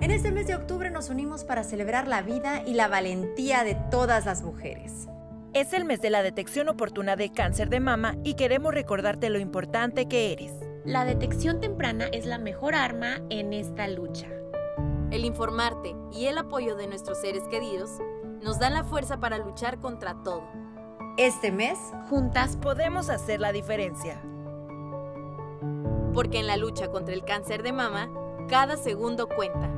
En este mes de octubre nos unimos para celebrar la vida y la valentía de todas las mujeres. Es el mes de la detección oportuna de cáncer de mama y queremos recordarte lo importante que eres. La detección temprana es la mejor arma en esta lucha. El informarte y el apoyo de nuestros seres queridos nos dan la fuerza para luchar contra todo. Este mes, juntas podemos hacer la diferencia. Porque en la lucha contra el cáncer de mama, cada segundo cuenta.